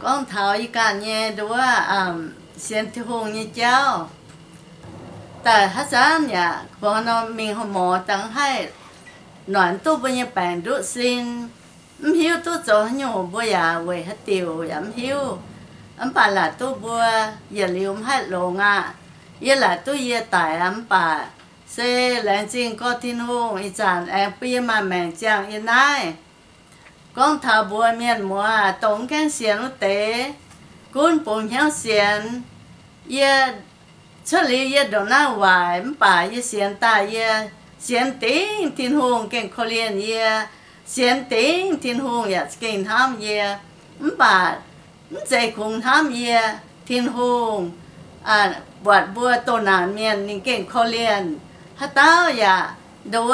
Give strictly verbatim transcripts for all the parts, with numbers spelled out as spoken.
con thảo y cả nhé đua à xem thiếu hồn như cháu tại hát sáng nhà còn nó mình họ mò tặng hay nói tôi bây giờ bạn đốt xin em hiểu tôi cho nhiều bây giờ về hết tiêu em hiểu em bà là tôi bữa giờ liệu hết lồng à giờ là tôi giờ tại em bà sẽ làm gì có thiên hồn ý chẳng em bây mà mình chẳng như này con thảo bùa miền mùa tổng cái xiên nó té cuốn bùn héo xiên ye cho lý ye đồ na vải bà ye xiên ta ye xiên tiếng thiên hùng cái khó liên ye xiên tiếng thiên hùng ye cái tham ye bà dạy cùng tham ye thiên hùng à vặt bùa tổ nạn miền những cái khó liên hát tao ya đồ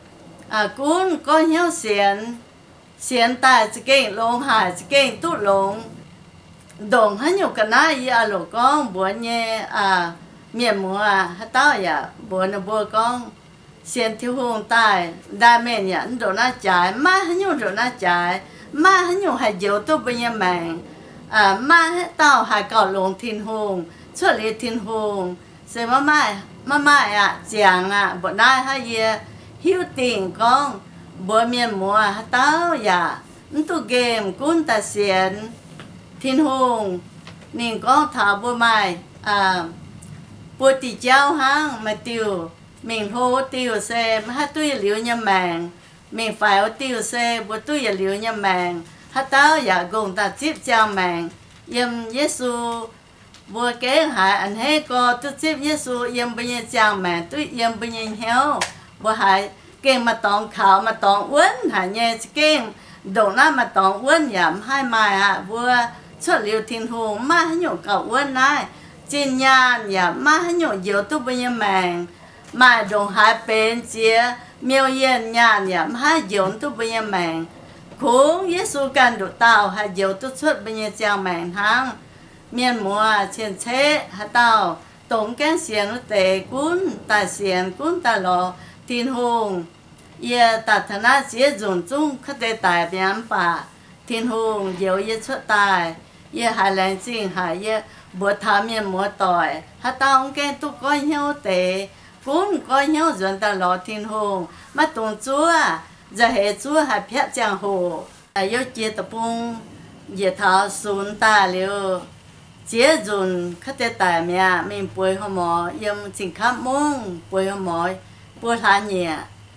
à cuốn có héo xiên hiện tại chỉ cái lồng hải chỉ cái tụ lồng đồng hay nhiều cái này à lỗ con bữa nhé à miền mùa à tao à bữa nó bữa con hiện thiếu hồn tài đa mẹ nhận đồ na trái má hay nhiều đồ na trái má hay nhiều hay nhiều tụ bây giờ màng à má tao hay cào lồng thiên hồn xuất lý thiên hồn xem má mai má mai à chàng à bữa nay hay gì hiếu tình con bữa miền mùa tao ya tu game cũng ta xiên thiên hùng nên con thảo bữa mai à bữa tì cháu hang mà tiêu mình hô tiêu xe hát tôi liều nhà màng mình phải ở tiêu xe bữa tôi là liều nhà màng hát tao ya gồm ta tiếp cháu màng yếm Giêsu bữa kế hại anh hết co tôi tiếp Giêsu yếm bây giờ cháu màng tôi yếm bây giờ héo bữa hại cái mà tòng khảo mà tòng uốn hả nhé cái đồ na mà tòng uốn giảm hai mai à vừa xuất liều thiên hùng má nhiều cậu uốn này trên nhà nhà má nhiều nhiều tu bây giờ màng mà đồ hai bên chia miêu yên nhà nhà má nhiều tu bây giờ màng cũng Giêsu can đồ tàu hay nhiều tu xuất bây giờ chàng màng hàng miền mùa trên thế hả tàu tổng cái xiên nó tệ cuốn ta xiên cuốn ta lò thiên hùng ye ta thà na chế dùng chung khát đề tài biếng bà thiên hùng nhiều ye xuất tài ye hai lần chính hai ye bữa tham ye mua tỏi hát tao ông cái tu coi nhau tệ cũng coi nhau dần ta lo thiên hùng mà tuần chúa giờ hệ chúa hai phép giang hồ yêu chế tập bung ye thảo xuân ta liu chế dùng khát đề tài mẹ mình bồi họ mò yếm chính khám mông bồi họ mò bùa thà nhẹ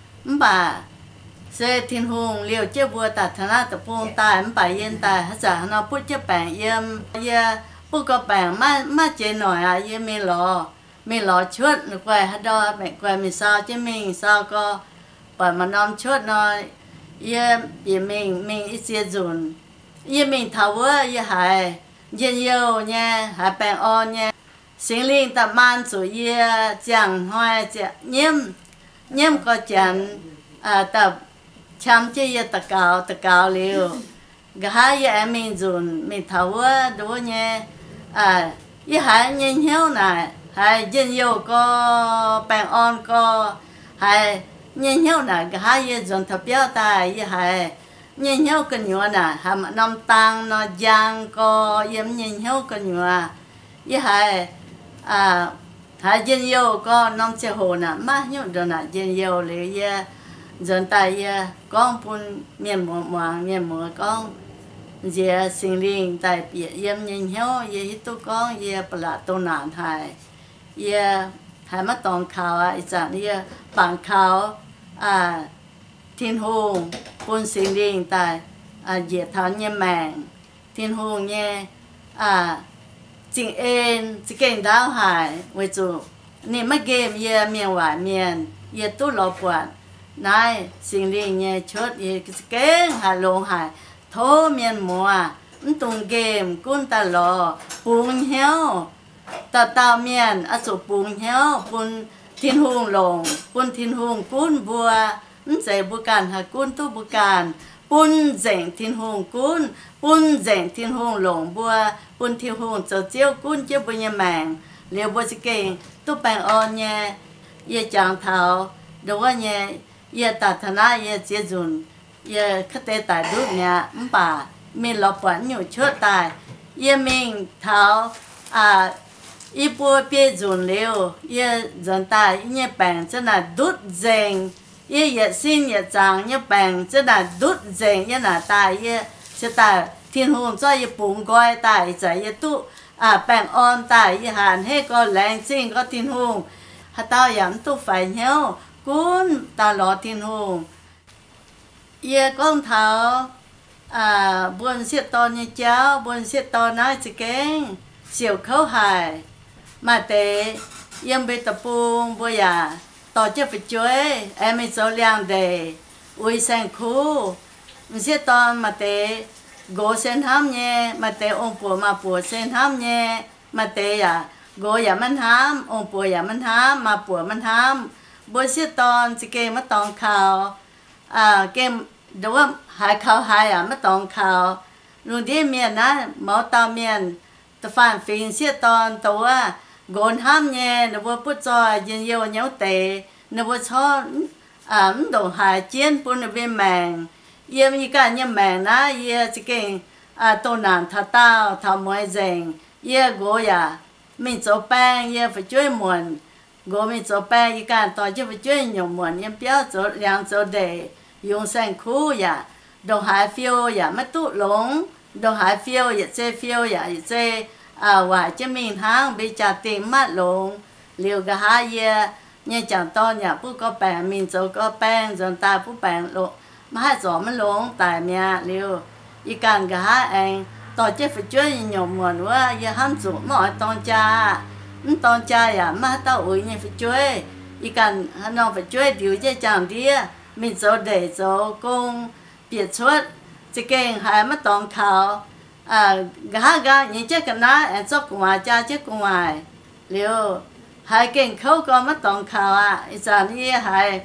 bà sẽ thiên hùng liều chế bùa tạt thà na tập phong tai bà yên tai hết giờ nó bút chế bảng yếm ye bút có bảng má má chế nổi à ye mình lò mình lò chuột được quay hết đó mẹ quay mình sao chứ mình sao có bà mà nom chuột nó ye ye mình mình ít chế dùng ye mình tháo vỡ ye hại ye yêu nha hại bảng on nha sinh linh tập man chủ ye chẳng hoa chẳng nhiễm nhiễm có chẳng à tập chăm chỉ ye tập cao tập cao liu gái ye mình dùng mình thấu á đúng nhé à ye hai nhân hiếu này hai dân yêu có bạn on có hai nhân hiếu này gái ye dùng thập béo tài ye hai nhân hiếu cái nhựa này hai mà năm tăng nó giang có yếm nhân hiếu cái nhựa ye hai à hai dân yêu có năm chế hồ nè má nhớ đồ nè dân yêu liền ye dân tài ye con pun miền mùa mùa miền mùa con ye sinh linh tài biệt yếm nhân hiếu ye hít tu con ye bả tu nạn hai ye hai mắt tòng khảo à chẳng ye bằng khảo à thiên hùng pun sinh linh tài à ye thảo ye màng thiên hùng ye à chính em chỉ cảnh đào hải với chủ nên mà game ye miền ngoài miền ye tu lò quạt này sinh linh ye chốt ye cái hà lông hải thô miền mùa tung game cũng ta lò bùng héo ta tao miền ở chỗ bùng héo bùng thiên hùng lồng bùng thiên hùng cũng bùa dạy bùa càn hà cũng tu bùa càn bún dẹn thiên hùng cún bún dẹn thiên hùng lồng bùa bún thiên hùng cho chiếu cún chiếu bùa nhà màng liều bùa chỉ kênh tu bèn on nha ye chẳng thảo đồ nha ye ta thà na ye chế dùng ye khát tế tài đốt nha bà mình lọp bẩn nhiều chốt tài ye mình thảo à ít bữa biết dùng liều ye dân ta ye bèn真là đốt dèn ye ye xin ye chẳng ye bèn真là đốt dèn ye là ta ye sẽ ta thiên hùng cho ye bùng coi ta sẽ ye tu à bèn on ta ye hàn hết có lạnh xin có thiên hùng hạt tao yếm tu phải nhau cún ta lo thiên hùng ye con thảo à buồn xiết to như cháu buồn xiết to nói chỉ kén siêu khâu hài mà tế yên bị tập buông bây giờ tao chưa phải chơi em mới số量để uy sang khu xiết to mà tế gỗ sen ham nhé mà tế ông bùa mà bùa sen ham nhé mà tế à gỗ ya mình ham ông bùa ya mình ham mà bùa mình ham buồn xiết to chỉ kén mất tòng khảo à kén đúng không hai khảo hai à mất tòng khảo rồi đi miền á máu tao miềnตะฟันฟิงเสียตอนตัวโกนห้ามแย่นว่าปุ๊จอยยินเยี่ยวเหนียวเตะนว่าชอบอ่ามันโดนหายเจียนปุ่นเป็นแมงเยี่ยมีการยี่แมงนะเยี่ยจะเก่งอ่าตัวนานท่าเต้าทำมวยเจงเยี่ยโกยามีโจแป้งเยี่ยไปช่วยมวนโกมีโจแป้งอีการต่อจะไปช่วยหนุ่มมวนยี่เปี้ยวโจเลี้ยงโจเดยยุงแสงคู่อย่าโดนหายฟิวอย่าไม่ตุหลงđồ hải phiêu ya chơi phiêu ya chơi à và cho mình hàng bị trả tiền mất luôn liều cả hai ya như chẳng to nhà bố có bèn mình chỗ có bèn rồi ta bố bèn luôn mà hai chỗ mới luôn tại nhà liều y càng cả hai anh to chơi phải chơi nhiều món quá ya ham chủ mọi ton cha ton cha ya mà tao uống như phải chơi y càng nó phải chơi điều chơi chẳng đi mình chỗ để chỗ công biệt xuất chỉ kén hai mất tòng khảo à gà gà những chiếc cái ná em cho cùng ai cha chiếc cùng ai liều hai kén khâu có mất tòng khảo à giờ như hai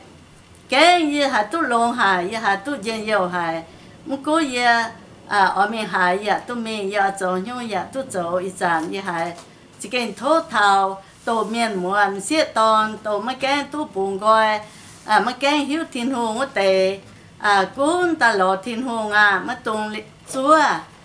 kén như hai tu lông hai như hai tu dân yêu hai muốn cố như à ở miền hai như tu miền như chỗ nhau như tu chỗ giờ như hai chỉ kén thốt thảo tổ miền muôn xiết tòn tổ mấy kén tu buồn coi à mấy kén hiếu thiên hùng ở tề à cũng ta lo thiên hùng à mà tung chúa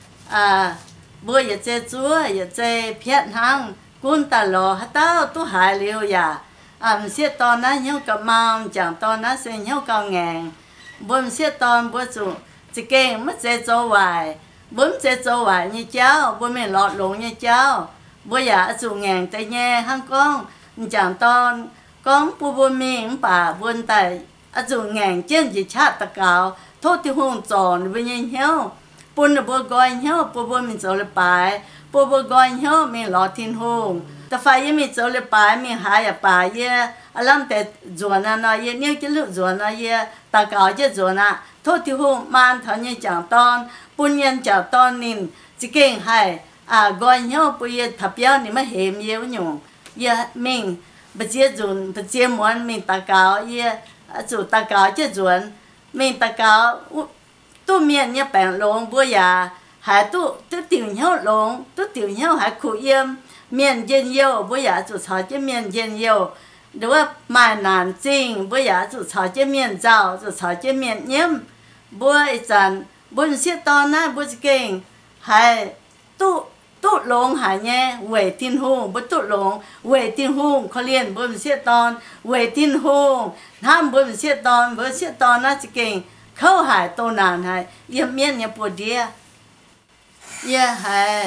à bữa giờ chơi chúa giờ chơi phiền hăng cũng ta lo hết tao tu hại liêu ya à mình sẽ to nó nhau cả mong chẳng to nó sẽ nhau cao ngàn bữa mình sẽ to bữa chủ chỉ kén mất chơi châu vải bữa mình chơi châu vải như cháu bữa mình lọt lủng như cháu bữa giờ chủ ngàn tay nghe hăng con chẳng to con bữa bữa mình bà buôn tay à dù ngàn trên gì chát ta cao thôi thì hôn tròn với nhau nhau bún là bữa gọi nhau bữa bữa mình做了bài bữa bữa gọi nhau mình lo thiên hùng ta phải mình做了bài mình hai à bài ye làm để chuẩn à nó ye nếu cái lúc chuẩn à ye ta cao chứ chuẩn à thôi thì hùng man thằng như chẳng ton bún nhân chẳng ton nín chỉ kinh hai à gọi nhau bữa ye thập yêu ni mà hiểm yêu nhung ye mình bây giờ chuẩn bây giờ muốn mình ta cao ye chủ ta cao chứ chuẩn mình ta cao tu miền như bạn lông bữa giờ hai tu tu tiểu nhau lông tu tiểu nhau hai khu yếm miền dân yêu bữa giờ chủ sáu chứ miền dân yêu đúng không mà Nam Kinh bữa giờ chủ sáu chứ miền giàu chủ sáu chứ miền nhiễm bữa giờ bữa xưa to na bữa kinh hai tu tu lông hai nhé về thiên hùng bữa tu lông về thiên hùngเขาเรียนบนเสียตอนเวทินหงทำบนเสียตอนบนเสียตอนน่าจะเก่งเข้าหายตัวนานหายเยี่ยมเมียนเนี่ยปวดเดียเยี่ยหาย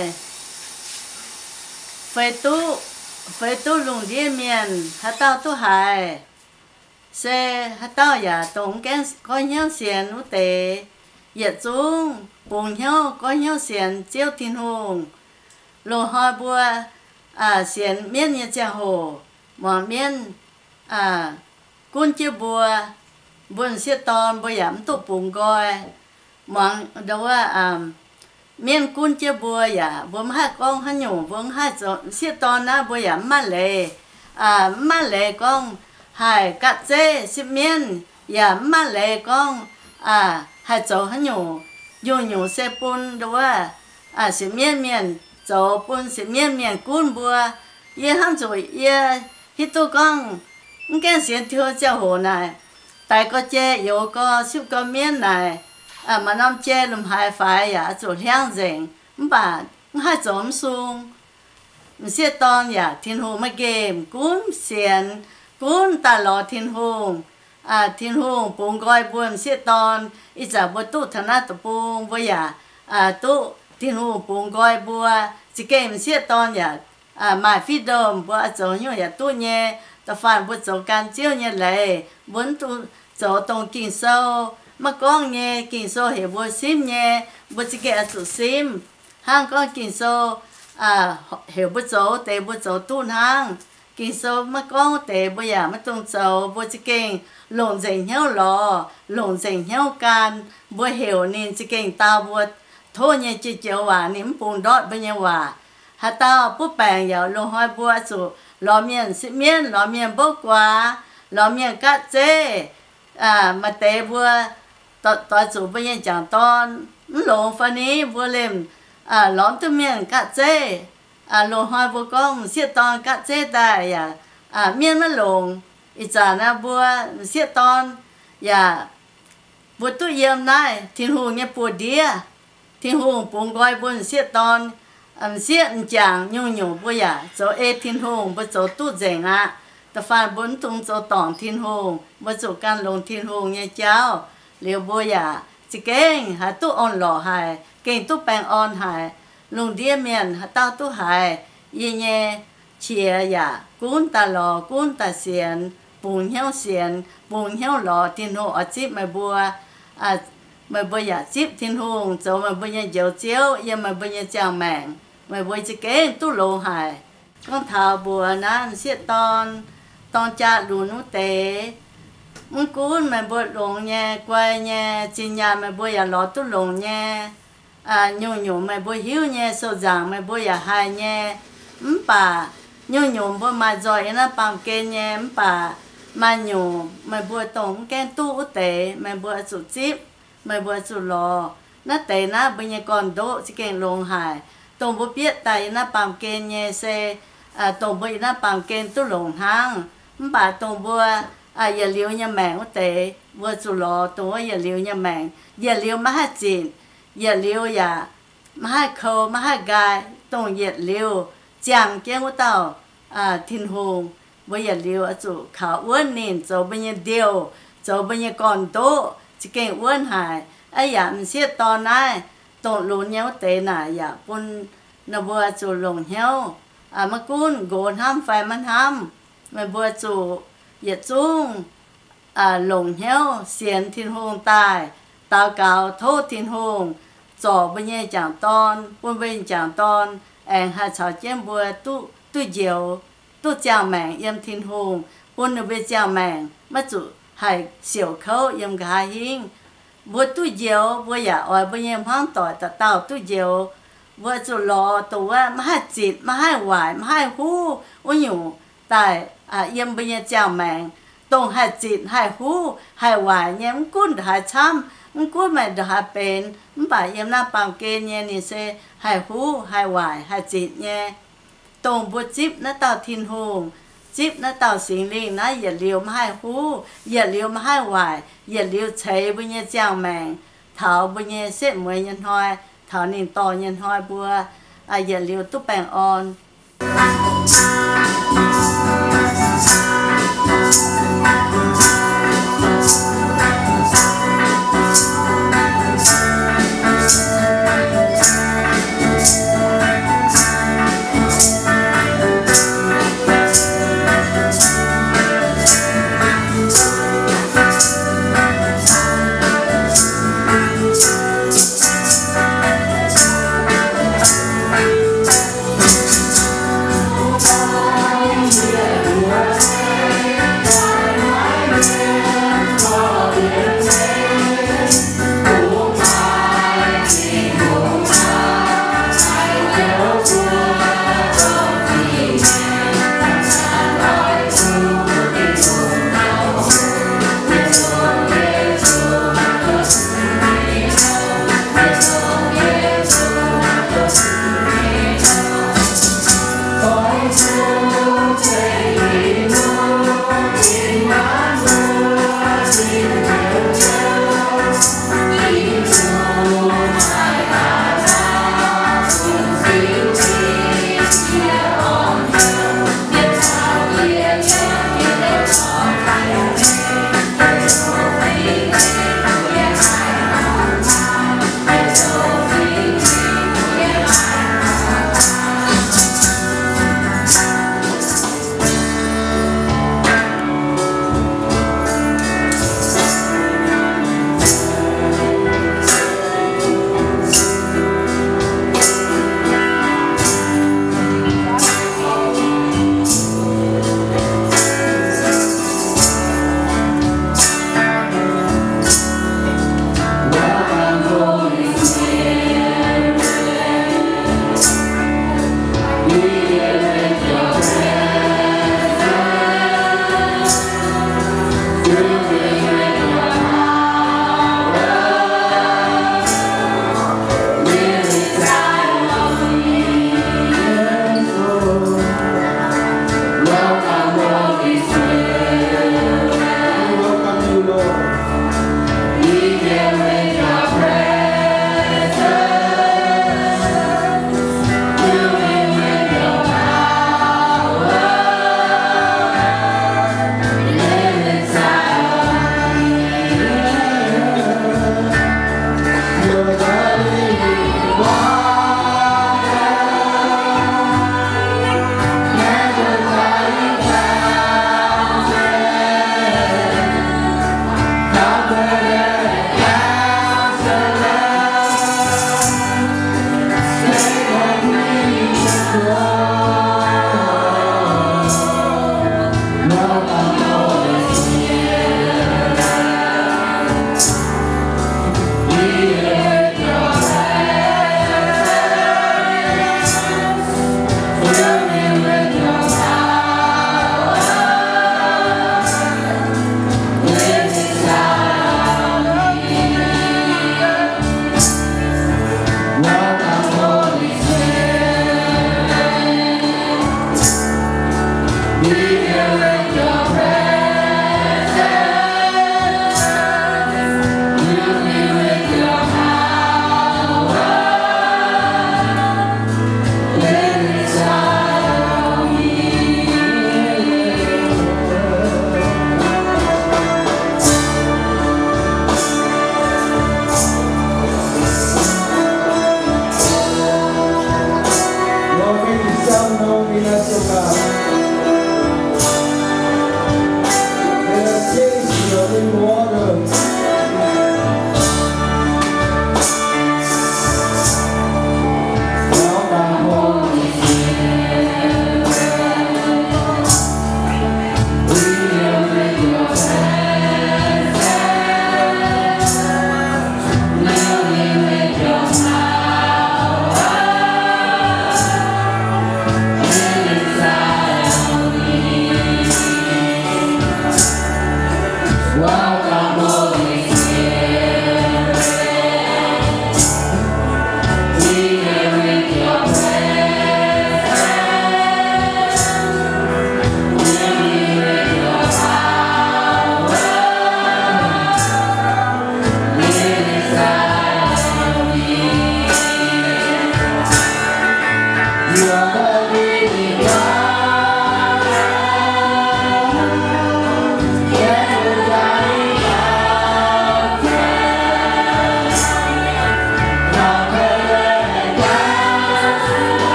ไฟตู้ไฟตู้ลุงเดียเมียนฮัตเต้าตู้หายเซฮัตเต้าอย่าตรงแกงก้อยเหี้ยวเสียนอุเตอย่าจุ้งปุ่งเหี้ยวก้อยเหี้ยวเสียนเจียวทินหงลงหอยบัวà xiên miên như cha hồ mà miên à cún chia bùa buồn xiết ton bùa giảm tụ bùng coi mà đâu à miên cún chia bùa ya bùa hai con hai nhủ bùa hai chỗ xiết ton na bùa giảm má lệ à má lệ con hai cắt dê xiết miên ya má lệ con à hai chỗ hai nhủ nhủ nhủ xe bún đâu à xiết miên miên chỗ bún sẽ miên miên cún bùa ye ham rồi ye hít tu con cái xiên thưa cho hồ này tại có che yếu có siêu có miên này à mà năm che lùm hai phải à chỗ hiang rèn bà hai giống sung sẽ tòn ya thiên hùng mà game cũng xiên cũng ta lo thiên hùng à thiên hùng bùng gọi buồn sẽ tòn ít giờ bữa tu thằng nào tụ bùng bây giờ à tu thiên hùng bùng gọi bùa chỉ game sẽ tòn ya à mà phi đom bữa chỗ như ya tu nhẹ ta phản bữa chỗ can chiếu như lệ muốn tu chỗ tông kinh sâu mà con nhẹ kinh sâu hiểu bữa sim nhẹ bữa chỉ cái chỗ sim hàng con kinh sâu à hiểu bữa chỗ để bữa chỗ tu hàng kinh sâu mà con để bữa giờ mà tông chỗ bữa chỉ kinh lồng dày nhau lò lồng dày nhau can bữa hiểu nên chỉ kinh tao bữa thôi nhẹ chỉ chiều hòa niệm bùn đót bây nhiêu hòa hà tao bút bèn giờ lồng hai bữa chỗ lò miên xịt miên lò miên bốc qua lò miên cắt dê à mà té bữa tao tao chủ bây giờ chẳng ton lồng phần ní bữa lên à lón từ miên cắt dê à lồng hai bữa con xịt ton cắt dê tại à à miên nó lồng ít giờ na bữa xịt ton ya bữa tu yếm này thiên hùng nghe bữa đĩa thiên hùng bún gói bún xịt ton um xịt chẳng nhung nhung bữa ya chỗ e thiên hùng bữa chỗ tu dễ ngã ta phản bún tung chỗ tỏng thiên hùng bữa chỗ can lồng thiên hùng nghe cháu liều bữa ya chỉ keng hà tu on lò hài keng tu bèn on hài lồng đĩa miền hà tao tu hài ye nhẹ chia ya cún ta lò cún ta xiên bún heo xiên bún heo lò thiên hùng ở chip mày bùa à mày bây giờ chip thiên hùng chỗ mày bây giờ dầu chiếu giờ mày bây giờ chàng mèn mày bây giờ cái tu lô hài con thảo bùa nó xiết ton ton cha lù nút té muốn cún mày bây lồng nha quay nha chi nhà mày bây giờ lót tu lồng nha à nhủ nhủ mày bây hiu nha sâu giang mày bây giờ hai nha ấm bà nhủ nhủ bây mà rồi nó bằng kê nha ấm bà mà nhủ mày bây tổng cái tu té mày bây chủ chip mày bây chủ lò nó té nó bây giờ còn đỗ chỉ cái lồng hài tổng bộ biết tại nó bằng kênh nhé xe à tổng bộ nó bằng kênh tu lồng hàng bà tổng bộ à giờ liều nhà mẹ của tế vừa chủ lò tổng bộ giờ liều nhà mẹ giờ liều mà hát chín giờ liều ya mà hát khâu mà hát gai tổng giờ liều chẳng kia của tao à thiên hùng bây giờ liều ở chủ khảo uốn nên chỗ bây giờ điều chỗ bây giờ còn đỗ chỉ cái uốn hài ấy ya mình sẽ to này tổng lúa nhau tế này ya bún nó vừa chủ lồng nhau à mà cún gồn ham phảiมันham mà vừa chủ yết chung à lồng nhau xiên thiên hùng tài tao cao thô thiên hùng trò bên nhẹ chẳng ton bún bên chẳng ton anh hai cháu chém vừa tu tu diều tu chàng mèn yếm thiên hùng bún nó bên chàng mèn mà chủ hai xỉu khâu yếm cả hiên vừa tu diều vừa ya ở bên nhẹ hoang tỏi ta tao tu diều vừa chủ lòตัวมาให้จิตมาให้หวายมาให้หูว่าอยู่แต่อ่าเยี่ยมไปเนี่ยเจ้าแมงตรงให้จิตให้หูให้หวายเนี่ยมันกุ้นหายช้ำมันกุ้นไม่ได้หายเป็นมันป่าเยี่ยมหน้าปังเกณฑ์เนี่ยนี่เสให้หูให้หวายให้จิตเนี่ยตรงบัวจิบน้าเต่าทินหงจิบน้าเต่าสิงลิงนะอย่าเลี้ยวมาให้หูอย่าเลี้ยวมาให้หวายอย่าเลี้ยวเฉยไปเนี่ยเจ้าแมงเท้าไปเนี่ยเส้นมวยยันหอยthảo nên to nhân hoi bùa à giờ liều túp bèn on Inside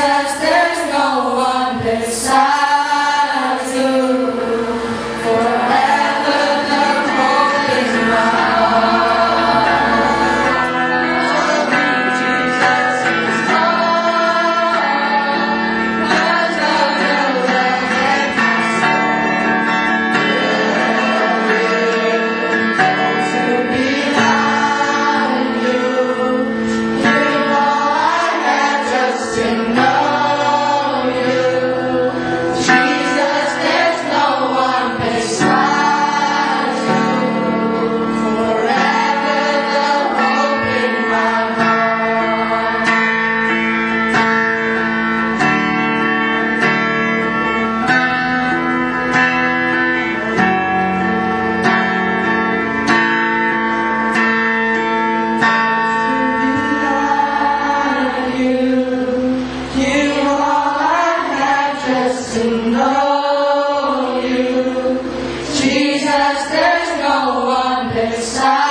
Jesus, there's no one beside you. Forever the hope in my heart. Jesus is Lord, words of the Lord and my soul. To be behind you, give all I have just to know you. Jesus, there's no one beside you. Forever the hope in my heart. To be behind you, give all I have just to know you. Jesus, there's no one beside